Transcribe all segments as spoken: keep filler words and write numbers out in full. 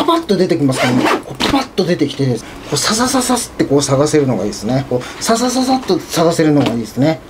パッと出てきますからね。こうパパッと出てきてです、こうササササスってこう探せるのがいいですね。こうササササッと探せるのがいいですね。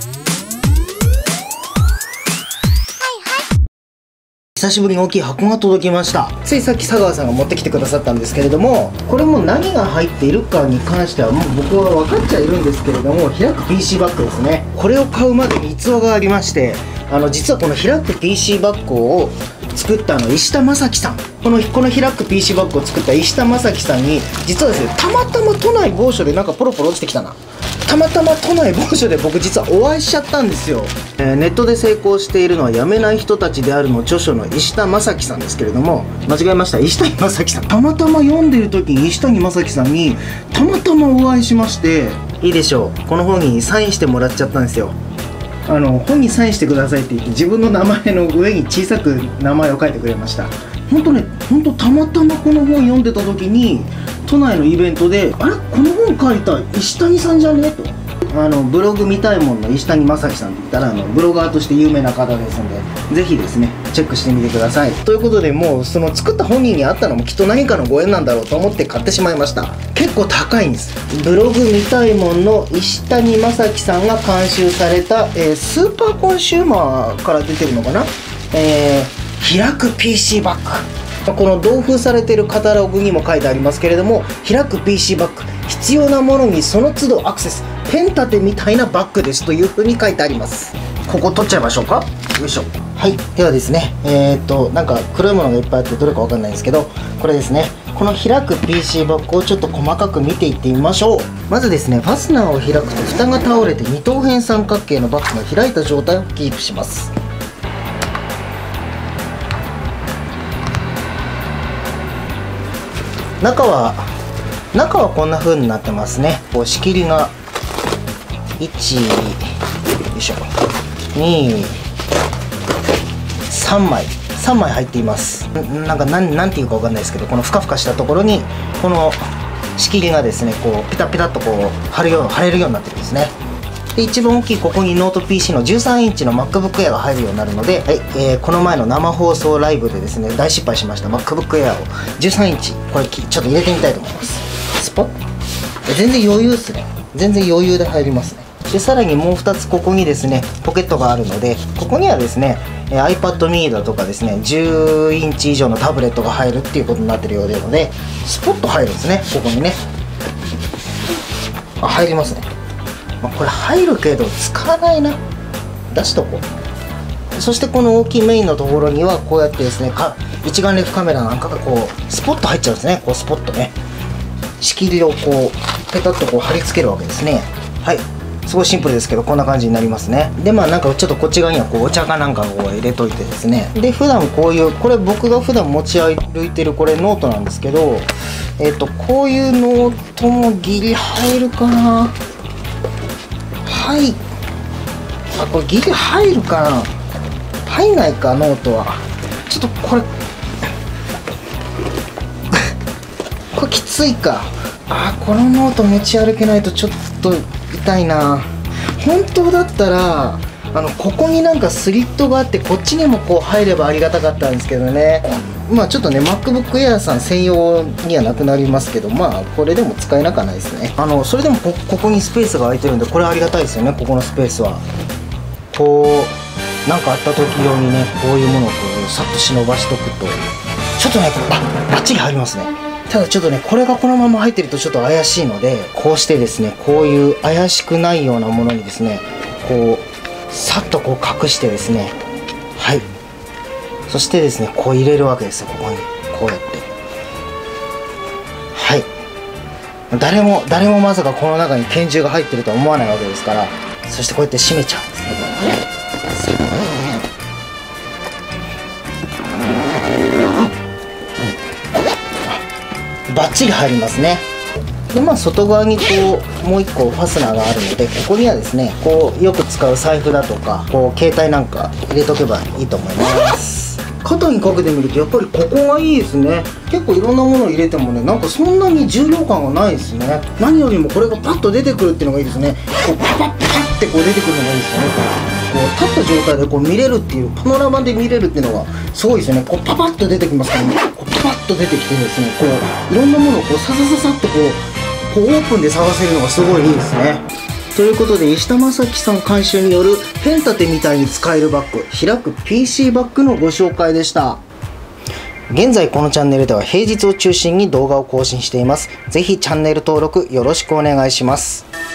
久しぶりに大きい箱が届きました。ついさっき佐川さんが持ってきてくださったんですけれども、これも何が入っているかに関してはもう僕は分かっちゃいるんですけれども、開く ピーシー バッグですね。これを買うまでに逸話がありまして、あの実はこの開く ピーシー バッグを作ったあの石田正樹さん、このこの開く ピーシー バッグを作った石田正樹さんに、実はですね、たまたま都内某所でなんかポロポロ落ちてきたな、たまたま都内某所で僕実はお会いしちゃったんですよ。えー、ネットで成功しているのはやめない人たちであるの著書の石田正樹さんですけれども、間違えました、石谷正樹さん。たまたま読んでる時に石谷正樹さんにたまたまお会いしまして、いいでしょう、この本にサインしてもらっちゃったんですよ。あの本にサインしてくださいって言って自分の名前の上に小さく名前を書いてくれました。本当ね、本当たまたまこの本読んでた時に都内のイベントで、あれこの本書いた石谷さんじゃねと。あのブログ見たいもんの石谷正樹さんって言ったら、あのブロガーとして有名な方ですので、ぜひですねチェックしてみてください。ということで、もうその作った本人に会ったのもきっと何かのご縁なんだろうと思って買ってしまいました。結構高いんです。ブログ見たいもんの石谷正樹さんが監修された、えー、スーパーコンシューマーから出てるのかな、えー、開く ピーシー バッグ、この同封されているカタログにも書いてありますけれども、開く ピーシー バッグ、必要なものにその都度アクセス、ペン立てみたいなバッグですというふうに書いてあります。ここ取っちゃいましょうか。よいしょ。はい、ではですね、えー、っとなんか黒いものがいっぱいあってどれかわかんないんですけど、これですね、この開く ピーシー バッグをちょっと細かく見ていってみましょう。まずですね、ファスナーを開くと蓋が倒れて二等辺三角形のバッグが開いた状態をキープします。中は中はこんな風になってますね。こう仕切りがいち、よいしょ、に、さんまいさんまい入っています。なんかなんなんていうかわかんないですけど、このふかふかしたところにこの仕切りがですね、こうピタピタっとこう貼るよう貼れるようになってるんですね。で一番大きいここにノート ピーシー のじゅうさんインチの MacBook Air が入るようになるので、はい、えー、この前の生放送ライブでですね大失敗しました MacBook Air をじゅうさんインチこれちょっと入れてみたいと思います。スポッ、全然余裕ですね。全然余裕で入りますね。でさらにもうふたつここにですねポケットがあるので、ここにはですね iPad mini だとかですねじゅうインチ以上のタブレットが入るっていうことになってるようなので、スポッと入るんですね。ここにね、あ、入りますね。まあ、これ入るけど使わないな、出しとこう。そしてこの大きいメインのところにはこうやってですねか一眼レフカメラなんかがこうスポッと入っちゃうんですね。こうスポッとね仕切りをこうペタッとこう貼り付けるわけですね。はい、すごいシンプルですけどこんな感じになりますね。でまあなんかちょっとこっち側にはこうお茶かなんかを入れといてですね、で普段こういうこれ僕が普段持ち歩いてるこれノートなんですけど、えっとこういうノートもギリ入るかな。はい、あ、これギリ入るかな、入んないかノートは。ちょっとこれこれきついか。あ、このノート持ち歩けないとちょっと痛いな。本当だったらあのここになんかスリットがあってこっちにもこう入ればありがたかったんですけどね。まあちょっとね MacBook Air さん専用にはなくなりますけど、まあこれでも使えなくはないですね。あのそれでも こ, ここにスペースが空いてるんでこれありがたいですよね。ここのスペースはこうなんかあった時用にねこういうものをこうさっと忍ばしとくとちょっとねバッバッチリ入りますね。ただちょっとねこれがこのまま入ってるとちょっと怪しいので、こうしてですねこういう怪しくないようなものにですねこうさっとこう隠してですね、はい、そしてですねこう入れるわけですよ。ここにこうやって、はい、誰も誰もまさかこの中に拳銃が入ってるとは思わないわけですから、そしてこうやって閉めちゃうんですね。バッチリ入りますね。でまあ外側にこうもう一個ファスナーがあるので、ここにはですねこうよく使う財布だとかこう携帯なんか入れとけばいいと思います。肩にかけてみるとやっぱりここがいいですね。結構いろんなものを入れてもねなんかそんなに重量感がないですね。何よりもこれがパッと出てくるっていうのがいいですね。こうパパッパッってこう出てくるのがいいですよね。こう立った状態でこう見れるっていうパノラマで見れるっていうのがすごいですよね。こうパパッと出てきますからね。こうパパッと出てきてですね、こういろんなものをこうササササッとこうこうオープンで探せるのがすごいいいですね。ということで、石田正樹さん監修によるペン立てみたいに使えるバッグ、開く ピーシー バッグのご紹介でした。現在このチャンネルでは平日を中心に動画を更新しています。ぜひチャンネル登録よろしくお願いします。